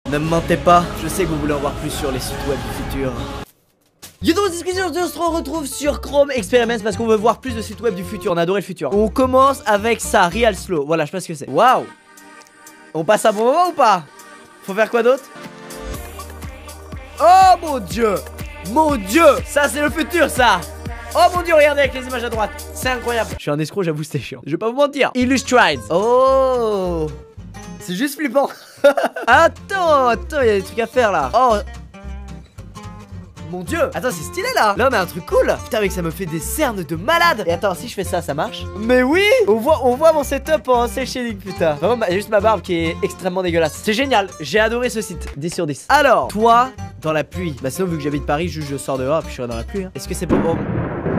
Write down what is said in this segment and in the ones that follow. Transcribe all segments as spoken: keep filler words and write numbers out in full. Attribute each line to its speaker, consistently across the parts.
Speaker 1: Ne me mentez pas, je sais que vous voulez en voir plus sur les sites web du futur. Yo dans la description, on se retrouve sur Chrome Experiments parce qu'on veut voir plus de sites web du futur. On a adoré le futur. On commence avec ça, Real Slow. Voilà, je sais pas ce que c'est. Waouh. On passe un bon moment ou pas? Faut faire quoi d'autre? Oh mon dieu. Mon dieu. Ça c'est le futur ça. Oh mon dieu, regardez avec les images à droite. C'est incroyable. Je suis un escroc, j'avoue c'était chiant. Je vais pas vous mentir. Illustrated. Oh. C'est juste flippant. Attends, attends, il y a des trucs à faire là. Oh. Mon dieu. Attends, c'est stylé là. Là on a un truc cool. Putain mec, ça me fait des cernes de malade. Et attends, si je fais ça, ça marche? Mais oui. On voit, on voit mon setup en cel shading, putain. Vraiment, il y a juste ma barbe qui est extrêmement dégueulasse. C'est génial, j'ai adoré ce site. dix sur dix. Alors, toi, dans la pluie. Bah sinon, vu que j'habite Paris, juste je sors dehors puis je serai dans la pluie hein. Est-ce que c'est pour bon?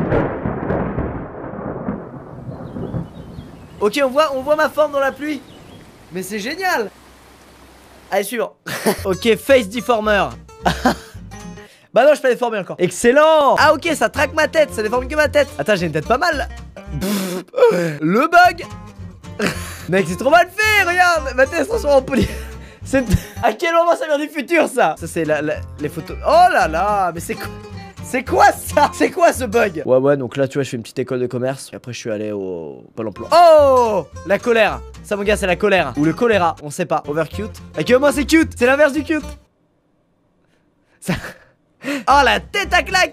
Speaker 1: Ok, on voit, on voit ma forme dans la pluie. Mais c'est génial. Allez, suivant. Ok, face deformer. Bah non, je peux déformer encore. Excellent. Ah ok, ça traque ma tête, ça déforme que ma tête. Attends, j'ai une tête pas mal là. Le bug. Mec, c'est trop mal fait, regarde. Ma tête se transforme en poly. C'est... À quel moment ça vient du futur ça? Ça c'est la, la, les photos. Oh là là, mais c'est quoi? C'est quoi ça? C'est quoi ce bug? Ouais ouais, donc là tu vois je fais une petite école de commerce. Et après je suis allé au Pôle emploi. Oh, la colère. Ça mon gars c'est la colère. Ou le choléra, on sait pas. Overcute. Ok, au moins c'est cute. C'est l'inverse du cute. Ça... Oh la tête à claque.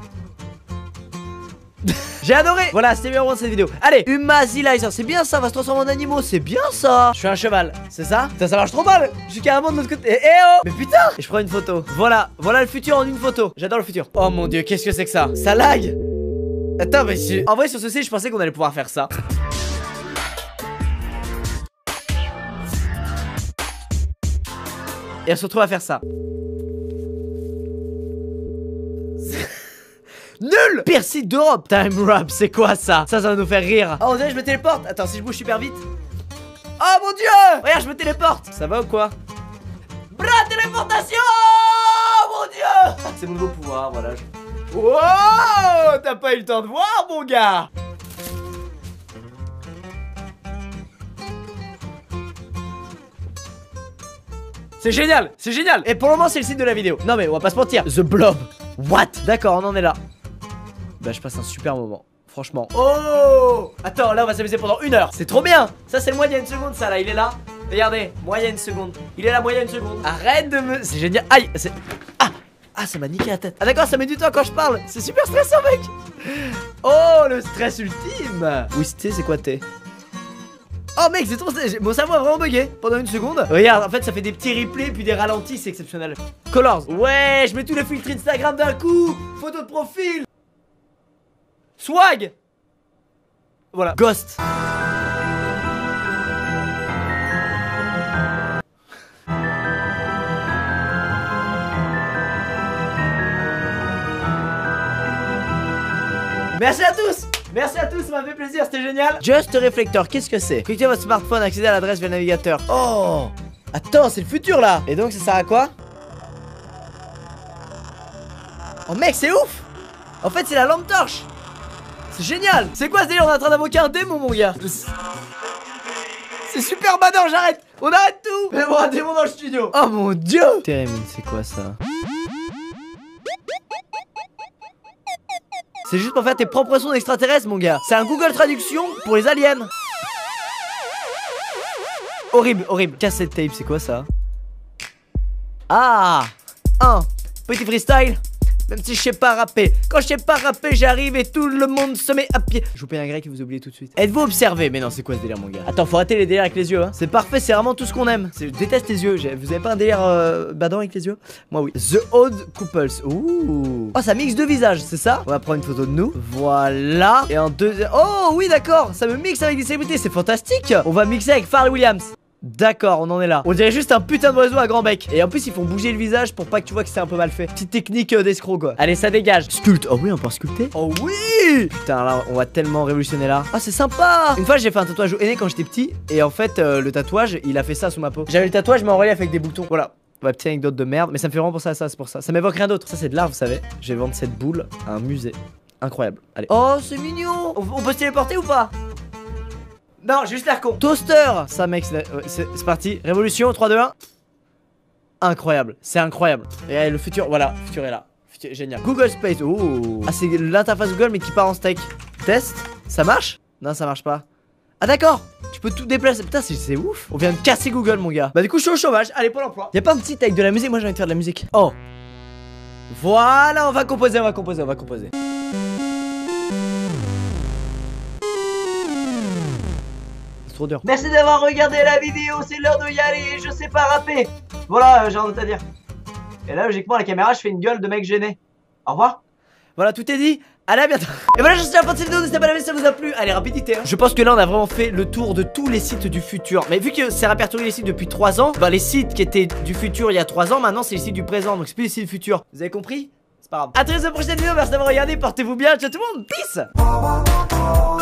Speaker 1: J'ai adoré. Voilà, c'était bien de cette vidéo. Allez, Humazilizer, c'est bien ça, va se transformer en animaux. C'est bien ça. Je suis un cheval, c'est ça? Putain, ça marche trop mal. Je suis carrément de l'autre côté. Eh, eh oh. Mais putain. Et je prends une photo. Voilà, voilà le futur en une photo. J'adore le futur. Oh mon dieu, qu'est-ce que c'est que ça? Ça lag. Attends, mais je... En vrai sur ce site je pensais qu'on allait pouvoir faire ça. Et on se retrouve à faire ça. Nul. Pire site d'Europe. Time Wrap, c'est quoi ça? Ça, ça va nous faire rire. Oh, on dirait que je me téléporte. Attends, si je bouge super vite. Oh mon dieu. Regarde, je me téléporte. Ça va ou quoi? Bra, téléportation. Oh mon dieu. C'est mon nouveau pouvoir, voilà. Wow. T'as pas eu le temps de voir, mon gars. C'est génial, c'est génial. Et pour le moment c'est le site de la vidéo. Non mais on va pas se mentir. The Blob. What? D'accord, on en est là. Bah je passe un super moment. Franchement. Oh. Attends, là on va s'amuser pendant une heure. C'est trop bien. Ça c'est le moyen une seconde ça là, il est là. Regardez, moyenne seconde. Il est là, moyenne seconde. Arrête de me... C'est génial. Aïe, c'est... Ah. Ah, ça m'a niqué la tête. Ah d'accord, ça met du temps quand je parle. C'est super stressant mec. Oh, le stress ultime. Oui, T, c'est quoi T? Oh mec, c'est trop... Mon cerveau a vraiment bugué pendant une seconde. Regarde, en fait ça fait des petits replays puis des ralentis, c'est exceptionnel. Colors. Ouais, je mets tous les filtres Instagram d'un coup. Photo de profil. Swag. Voilà. Ghost. Merci à tous. Merci à tous, ça m'a fait plaisir, c'était génial. Just Reflector, qu'est-ce que c'est? Connectez votre smartphone, accédez à l'adresse via le navigateur. Oh. Attends, c'est le futur là. Et donc ça sert à quoi? Oh mec, c'est ouf. En fait c'est la lampe torche. C'est génial. C'est quoi ce délire? On est en train d'invoquer un démon mon gars. C'est super badant, j'arrête. On arrête tout. Mais bon, un démon dans le studio. Oh mon dieu. Térémine, c'est quoi ça? C'est juste pour faire tes propres sons d'extraterrestres mon gars. C'est un Google Traduction pour les aliens. Horrible, horrible. Cassette tape, c'est quoi ça? Ah. Un petit freestyle. Même si je sais pas rapper. Quand je sais pas rapper, j'arrive et tout le monde se met à pied. Je vous paye un grec et vous oubliez tout de suite. Êtes-vous observé? Mais non, c'est quoi ce délire mon gars? Attends, faut arrêter les délires avec les yeux hein. C'est parfait, c'est vraiment tout ce qu'on aime. Je déteste les yeux. Vous avez pas un délire euh, badant avec les yeux? Moi oui. The Odd Couples. Ouh. Oh, ça mixe deux visages, c'est ça? On va prendre une photo de nous. Voilà. Et en deux... Oh oui d'accord, ça me mixe avec des célébrités, c'est fantastique. On va mixer avec Pharrell Williams. D'accord, on en est là. On dirait juste un putain d'oiseau à grand bec. Et en plus ils font bouger le visage pour pas que tu vois que c'est un peu mal fait. Petite technique euh, d'escroc quoi. Allez, ça dégage. Sculpte. Oh oui, on peut sculpter. Oh oui. Putain là on va tellement révolutionner là. Ah c'est sympa. Une fois j'ai fait un tatouage au henné quand j'étais petit. Et en fait euh, le tatouage il a fait ça sous ma peau. J'avais le tatouage mais en relief avec des boutons. Voilà. Ma petite anecdote de merde. Mais ça me fait vraiment penser à ça, c'est pour ça. Ça m'évoque rien d'autre. Ça c'est de l'art vous savez. Je vais vendre cette boule à un musée. Incroyable. Allez. Oh c'est mignon. On, on peut se téléporter ou pas? Non, j'ai juste l'air con. Toaster. Ça mec, c'est parti. Révolution, trois, deux, un. incroyable. C'est incroyable. Et le futur, voilà, le futur est là. Futur, génial. Google Space. Oh. Ah, c'est l'interface Google, mais qui part en steak. Test. Ça marche? Non, ça marche pas. Ah, d'accord. Tu peux tout déplacer. Putain, c'est ouf. On vient de casser Google, mon gars. Bah, du coup, je suis au chômage. Allez, Pôle emploi. Y'a pas un petit avec de la musique? Moi, j'ai envie de faire de la musique. Oh. Voilà, on va composer, on va composer, on va composer. C'est trop dur. Merci d'avoir regardé la vidéo, c'est l'heure de y aller, je sais pas rapper. Voilà, euh, j'ai rien d'autre à dire. Et là, logiquement, à la caméra, je fais une gueule de mec gêné. Au revoir. Voilà, tout est dit. Allez, à bientôt. Et voilà, je suis à la fin de cette vidéo, n'hésitez pas à la si ça vous a plu. Allez, rapidité, hein. Je pense que là, on a vraiment fait le tour de tous les sites du futur. Mais vu que c'est répertorié les sites depuis trois ans, bah les sites qui étaient du futur il y a trois ans, maintenant c'est les sites du présent. Donc c'est plus les sites du futur. Vous avez compris? C'est pas grave. A très bientôt pour la prochaine vidéo, merci d'avoir regardé, portez-vous bien, ciao tout le monde, peace.